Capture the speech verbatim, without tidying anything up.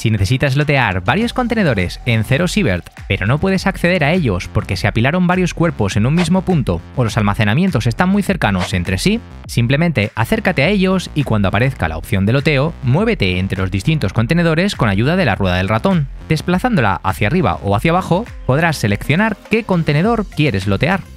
Si necesitas lotear varios contenedores en ZeroSievert, pero no puedes acceder a ellos porque se apilaron varios cuerpos en un mismo punto o los almacenamientos están muy cercanos entre sí, simplemente acércate a ellos y cuando aparezca la opción de loteo, muévete entre los distintos contenedores con ayuda de la rueda del ratón. Desplazándola hacia arriba o hacia abajo, podrás seleccionar qué contenedor quieres lotear.